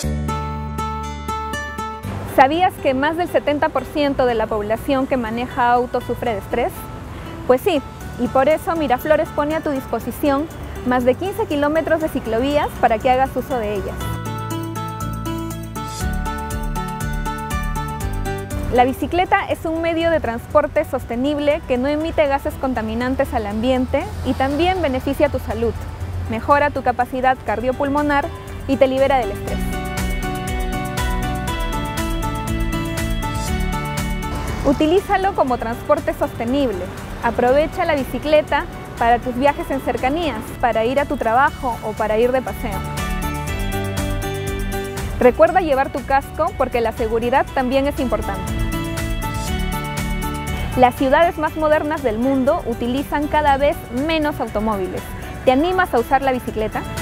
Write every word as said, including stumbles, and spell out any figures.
¿Sabías que más del setenta por ciento de la población que maneja auto sufre de estrés? Pues sí, y por eso Miraflores pone a tu disposición más de quince kilómetros de ciclovías para que hagas uso de ellas. La bicicleta es un medio de transporte sostenible que no emite gases contaminantes al ambiente y también beneficia tu salud, mejora tu capacidad cardiopulmonar y te libera del estrés. Utilízalo como transporte sostenible. Aprovecha la bicicleta para tus viajes en cercanías, para ir a tu trabajo o para ir de paseo. Recuerda llevar tu casco porque la seguridad también es importante. Las ciudades más modernas del mundo utilizan cada vez menos automóviles. ¿Te animas a usar la bicicleta?